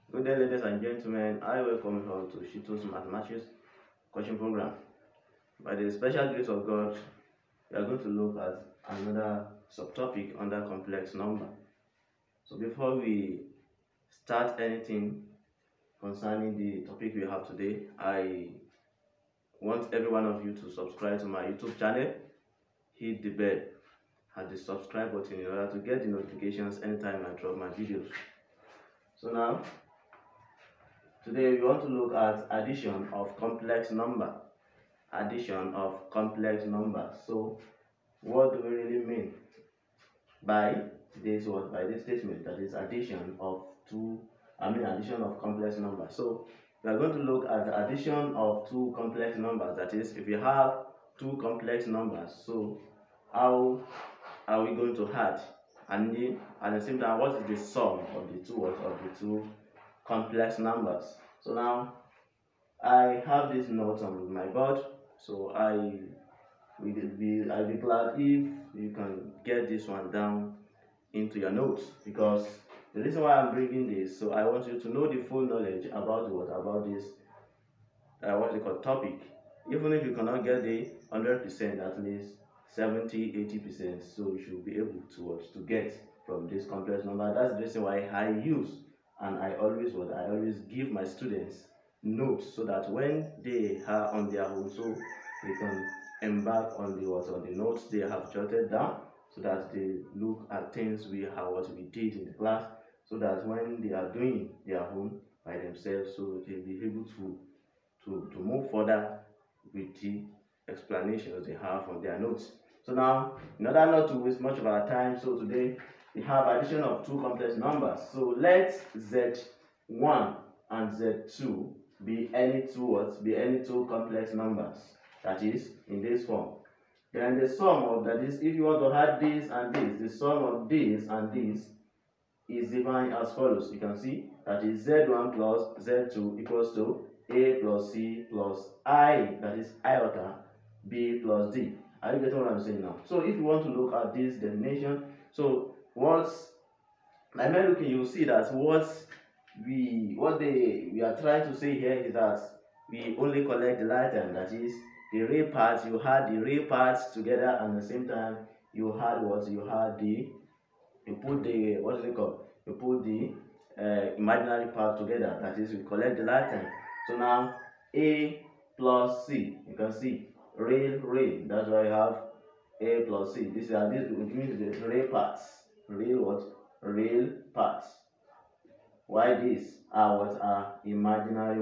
Good day, ladies and gentlemen. I welcome you all to Shito's Mathematics Coaching Program. By the special grace of God, we are going to look at another subtopic under complex number. So before we start anything concerning the topic we have today, I want every one of you to subscribe to my YouTube channel. Hit the bell at the subscribe button in order to get the notifications anytime I drop my videos. So now, today we want to look at addition of complex number. Addition of complex numbers. So what do we really mean by this word, by this statement, that is addition of addition of complex numbers? So we are going to look at the addition of two complex numbers. That is, if you have two complex numbers, so how are we going to add? And at the same time, what is the sum of the two complex numbers? So now I have this note on my board, so I'll be glad if you can get this one down into your notes, because the reason why I'm bringing this, so I want you to know the full knowledge about this topic. Even if you cannot get the 100%, at least 70-80%, so you should be able to get from this complex number. That's the reason why I use and I always give my students notes, so that when they are on their own, so they can embark on the notes they have jotted down, so that they look at things we did in the class, so that when they are doing their own by themselves, so they'll be able to move further with the explanations they have on their notes. So now, in order not to waste much of our time, so today we have addition of two complex numbers. So let Z1 and Z2 be any two complex numbers, that is in this form. Then the sum of, that is, if you want to add this and this, the sum of this and this is defined as follows. You can see that is Z1 plus Z2 equals to A plus C plus I, that is iota, B plus D. Are you getting what I'm saying now? So if you want to look at this definition, so you see that what we are trying to say here is that we only collect the Latin, that is the real parts. You had the real parts together, and at the same time you had put the imaginary part together, that is we collect the Latin. So now A plus C, you can see real, that's why you have A plus C. This means the real parts. Real parts. Why these are imaginary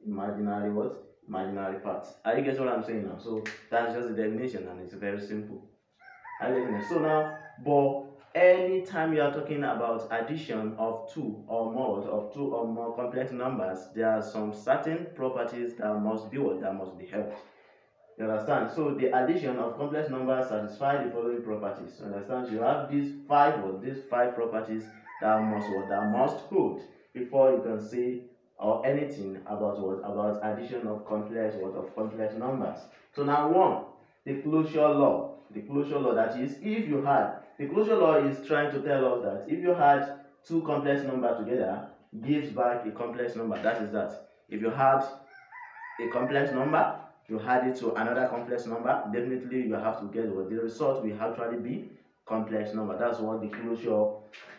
imaginary parts. Are you getting what I'm saying now? So that's just the definition, and it's very simple. Are you getting it? So now, but anytime you are talking about addition of two or more complex numbers, there are some certain properties that must be held. You understand? So the addition of complex numbers satisfy the following properties. You understand? You have these five properties that must hold before you can say or anything about addition of complex numbers. So now, one, the closure law. The closure law, that is, the closure law is trying to tell us that if you had two complex numbers together, gives back a complex number. That is that. If you had a complex number, you add it to another complex number, definitely you have to get the result will actually be complex number. That's what the closure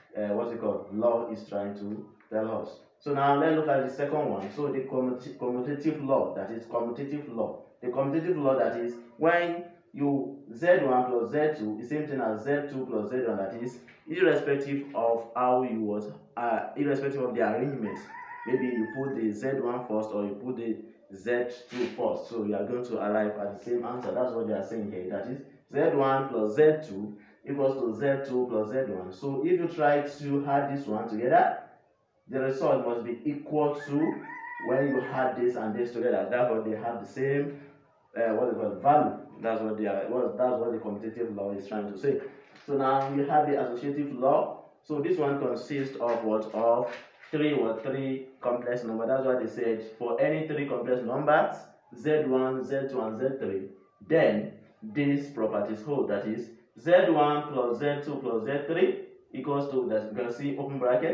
law is trying to tell us. So now let's look at the second one. So the commutative law, that is commutative law. The commutative law, that is when you Z1 plus Z2 is the same thing as Z2 plus Z1, that is irrespective of irrespective of the arrangement. Maybe you put the Z1 first or you put the Z2 first, so you are going to arrive at the same answer. That's what they are saying here. That is Z1 plus Z2 equals to Z2 plus Z1. So if you try to add this one together, the result must be equal to when you add this and this together. Therefore, they have the same value. That's what the commutative law is trying to say. So now we have the associative law. So this one consists of three complex numbers. That's why they said for any three complex numbers, Z1, Z2, and Z3, then these properties hold. That is Z1 plus Z2 plus Z3 equals to, that you can see open bracket,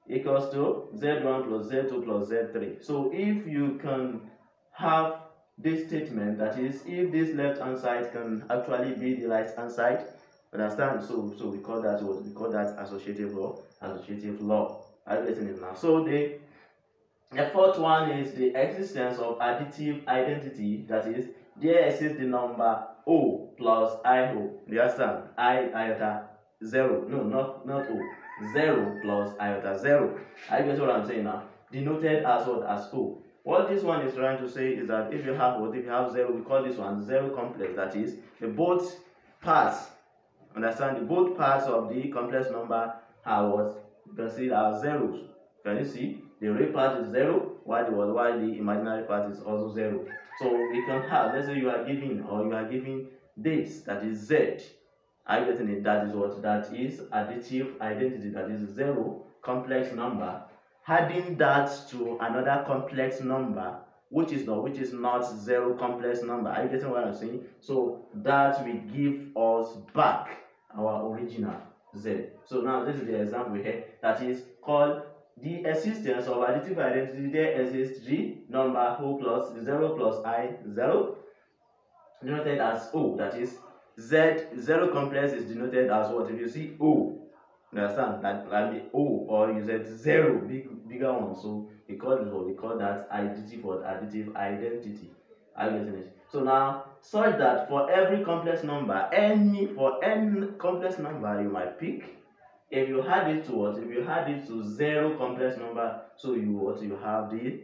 equals to z1 plus z2 plus z3. So if you can have this statement, that is, if this left hand side can actually be the right hand side, understand? So we call that what? We call that associative law. Associative law. Are you getting it now? So the fourth one is the existence of additive identity, that is, there exists the number O plus IO. You understand? Iota 0. No, not O. 0 plus iota 0. I get what I'm saying now? Denoted as what? As O. What this one is trying to say is that if you have what? If you have 0, we call this one 0 complex. That is, the both parts, understand? The both parts of the complex number are what? You can see are zeros. Can you see? The real part is 0, while the imaginary part is also 0. So we can have, let's say you are giving this, that is Z. Are you getting it? That is what? That is additive identity, that is 0 complex number. Adding that to another complex number, which is not 0 complex number. Are you getting what I'm saying? So that will give us back our original Z. So now this is the example here, that is called the existence of additive identity. There exists the number O plus 0 plus I 0, denoted as O, that is Z. 0 complex is denoted as what? If you see O, understand that the O, or you said 0, bigger one, so we call this what? We call that additive identity. Are you getting it? So now, such that for every complex number, any complex number you might pick, if you add it to what? If you add it to 0 complex number, so you have the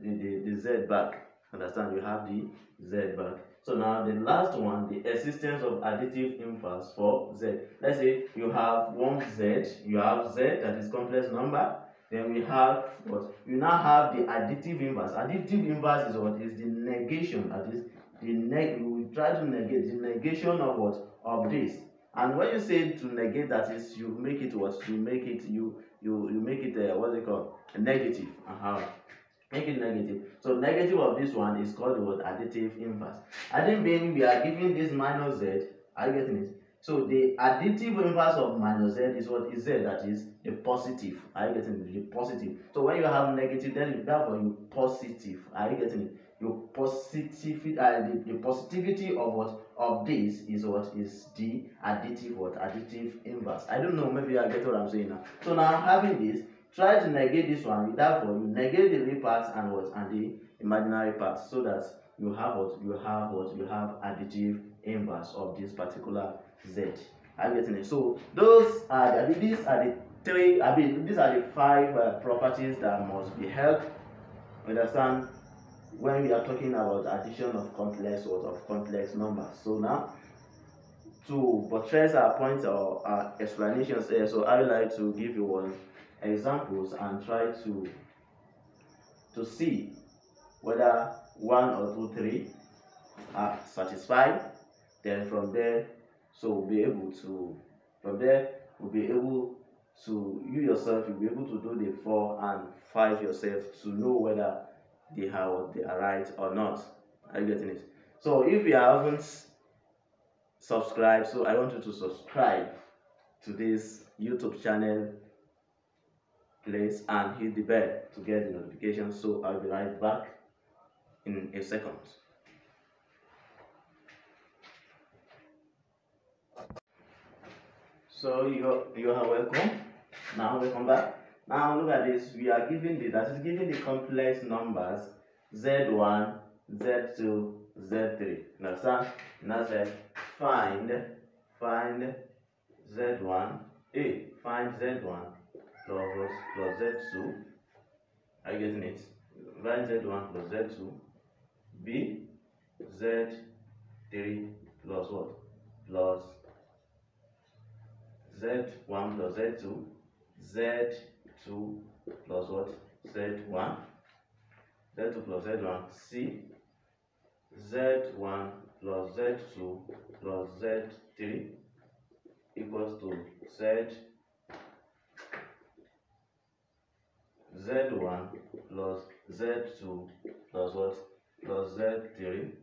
Z back. Understand? You have the Z back. So now the last one, the existence of additive inverse for Z. Let's say you have one Z, you have Z, that is complex number. Then we have what? You now have the additive inverse. Additive inverse is what? Is the negation. That is you try to negate the negation of what? Of this. And when you say to negate, that is, you make it what? You make it what's it called? A negative. Make it negative. So negative of this one is called the word additive inverse. Adding being we are giving this minus Z. Are you getting it? So the additive inverse of minus Z is what? Is Z, that is the positive. Are you getting it? The positive. So when you have negative, then therefore you positive. Are you getting it? Your positivity, the positivity of what? Of this is what? Is the additive what? Additive inverse. I don't know, maybe I get what I'm saying now. So now having this, try to negate this one. Therefore, you negate the real parts and what? And the imaginary parts, so that you have what? You have additive inverse of this particular Z. Are you getting it? So these are the three. These are the five properties that must be held. Understand? When we are talking about addition of complex numbers. So now, to buttress our points or our explanations here, so I would like to give you one examples and try to see whether 1 or 2, 3 are satisfied. Then from there, we'll be able to you yourself, you'll be able to do the 4 and 5 yourself to know whether they are right or not. Are you getting it? So if you haven't subscribed, so I want you to subscribe to this YouTube channel, please, and hit the bell to get the notification. So I'll be right back in a second. So you are welcome. Now welcome back. Now look at this. We are given the complex numbers Z1, Z2, Z3. Understand? Now say find Z1. Find Z1 plus Z2. Are you getting it? Find Z1 plus Z2. B, Z3 plus what? Plus Z1 plus Z2. Z2 plus what? Z1. Z2 plus Z1. C, Z1 plus Z2 plus Z3 equals to Z1 plus Z2 plus what? Plus Z3.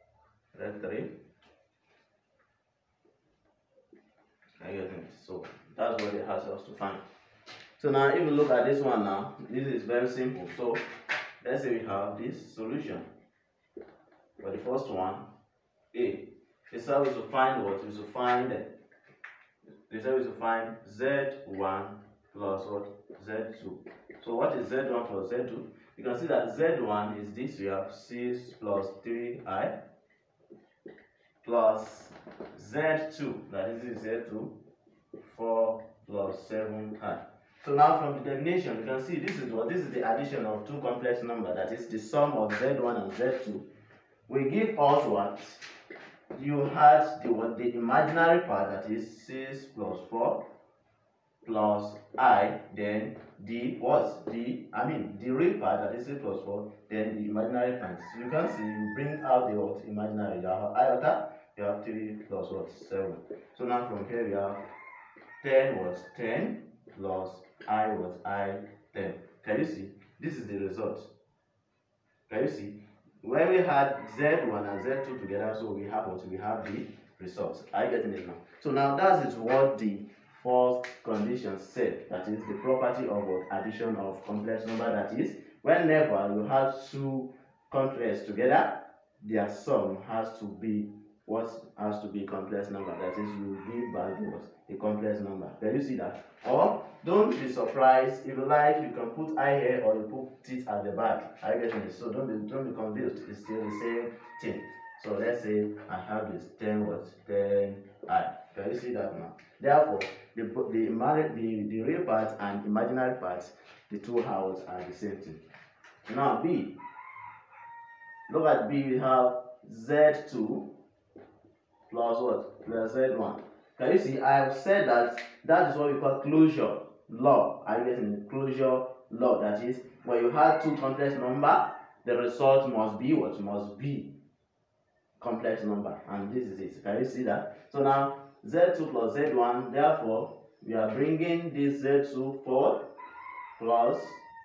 Z3. Are you getting it? So That's what they asked us to find. So now if you look at this one now, this is very simple. So let's say we have this solution. For the first one, A. They said we should find what? We should find Z1 plus what? Z2. So what is Z1 plus Z2? You can see that Z1 is this. We have 6 plus 3i plus Z2. That is Z2, 4 plus 7i. So now from the definition, you can see this is the addition of two complex numbers. That is the sum of Z1 and Z2. We give us what? You had the imaginary part, that is 6 plus 4 plus I, then the real part, that is 6 plus 4, then the imaginary part. So you can see you bring out the what? Imaginary. You have iota, you have 3 plus what? 7. So now from here we have 10 was 10 plus I was I 10. Can you see? This is the result. Can you see? When we had Z1 and Z2 together, so we have what? We have the result. Are you getting it now? So now that is what the first condition said. That is the property of what? Addition of complex number. That is, whenever you have two complex together, their sum has to be what? Has to be complex number. That is, you give back what? A complex number. Can you see that? Or don't be surprised. If you like, you can put I here or you put it at the back. Are you getting it? So don't be confused. It's still the same thing. So let's say I have this 10 what? 10 I. Can you see that now? Therefore, the real part and imaginary part, the two halves are the same thing. Now B. Look at B. We have Z2 plus what? Plus Z1. Can you see? I have said that is what we call closure law. Are you getting the closure law? That is, when you have two complex number, the result must be what? Must be complex number. And this is it. Can you see that? So now Z2 plus Z1, therefore, we are bringing this Z2 forward plus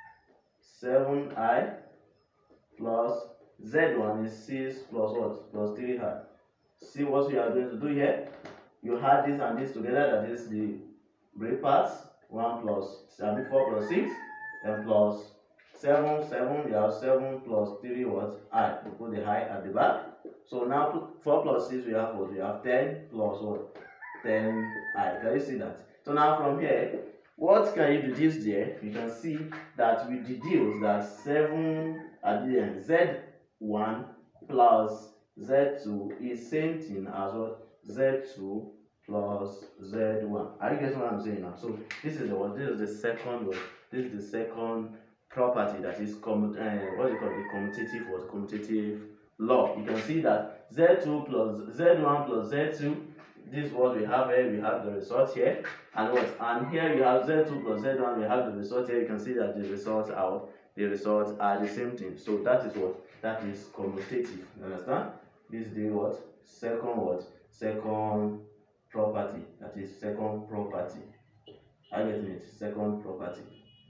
7i plus Z1 is 6 plus what? Plus 3i. See what we are going to do here? You add this and this together, that is the real parts. 4 plus 6, and plus 7, you have 7 plus 3 what? I. You put the I at the back. So now put 4 plus 6, we have what? We have 10 plus what? 10 I. Can you see that? So now from here, what can you deduce there? You can see that we deduce that 7 at the end, Z1 plus Z2 is same thing as what? Z2 plus Z1. Are you getting what I'm saying now? So this is the second word. This is the second property, that is what you call the commutative law. You can see that Z2 plus Z1 plus Z2. This is what we have here. We have the result here, and what? And here we have Z2 plus Z1. We have the result here. You can see that the results are the same thing. So that is what? That is commutative. You understand? This is the what? Second property. That is second property. Are you getting it? Second property.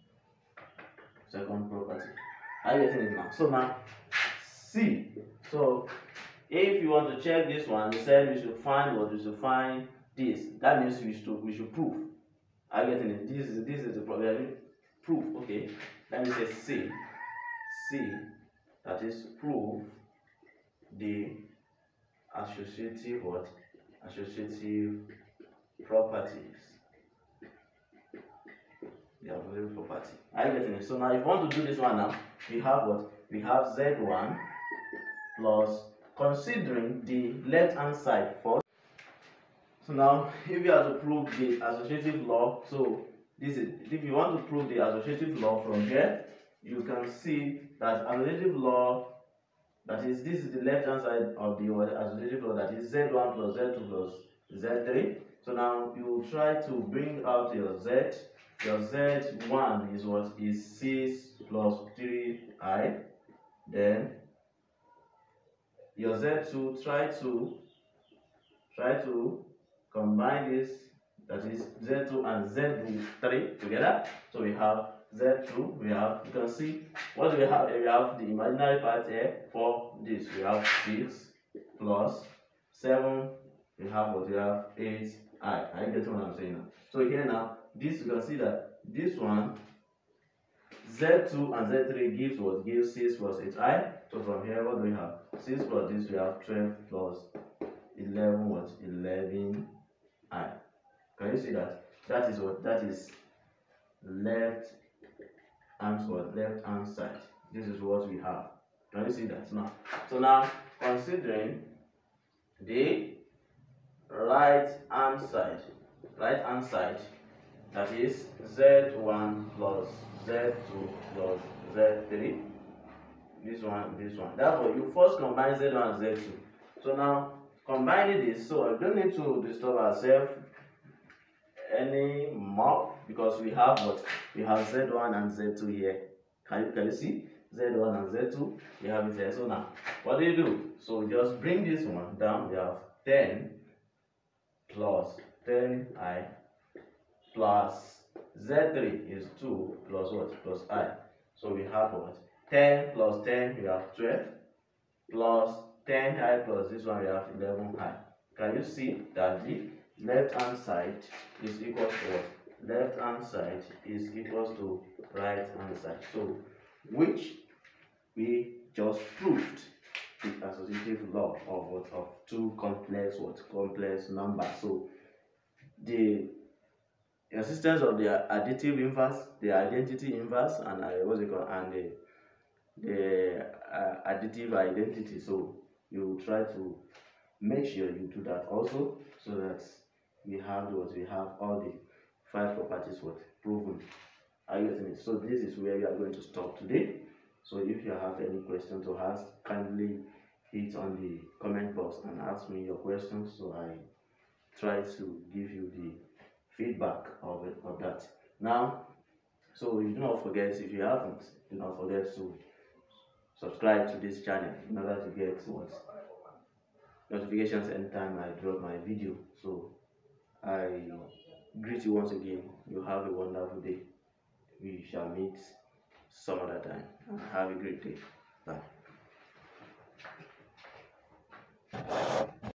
Are you getting it now? So now C. So if you want to check this one, we said we should find what? We should find this. That means we should prove. Are you getting it? This is the problem. Proof. Okay. Let me say C. That is prove the associative what? Associative properties. The associative property. Are you getting it? So now if you want to do this one now, we have what? We have Z1 plus, considering the left hand side first. So now if you have to prove the associative law, so this is, if you want to prove the associative law from here, you can see that associative law, that is, this is the left hand side of the associative law, that is Z1 plus Z2 plus Z3. So now you try to bring out your Z. Your Z1 is what? Is 6 plus 3i. Then your Z2, try to combine this, that is Z2 and Z3 together. So we have Z2, you can see what do we have here? We have the imaginary part here for this. We have 6 plus 7, we have what? We have 8 I get what I'm saying now. So here now, this you can see that this one Z2 and Z3 gives what? Gives 6 plus 8i. So from here, what do we have? 6 plus this, we have 12 plus 11 what? 11i. Can you see that? That is what? That is left hand what? Left hand side. This is what we have. Can you see that now? So now, considering the right hand side, that is Z1 plus Z2 plus Z3, this one. Therefore, you first combine Z1 and Z2. So now, combining this, so I don't need to disturb ourselves any more because we have what? We have Z1 and Z2 here. Can you see? Z1 and Z2, we have it here. So now, what do? So we just bring this one down. We have 10 plus 10i plus Z3 is 2 plus what? Plus i. So we have what? 10 plus 10, we have 12 plus 10i plus this one, we have 11i. Can you see that the left hand side is equal to what? Left hand side is equal to right hand side. So which we just proved the associative law of what? Of two complex complex numbers. So the existence of the additive inverse, the identity inverse, and what's it called, and the additive identity. So you try to make sure you do that also, so that we have all the 5 properties proven. Are you getting it? So this is where we are going to stop today. So if you have any questions to ask, kindly hit on the comment box and ask me your questions, so I try to give you the feedback of that. Now, so you do not forget, if you haven't, do not forget to subscribe to this channel in order to get notifications anytime I drop my video. So I greet you once again. You have a wonderful day. We shall meet some other time. Have a great day. Bye.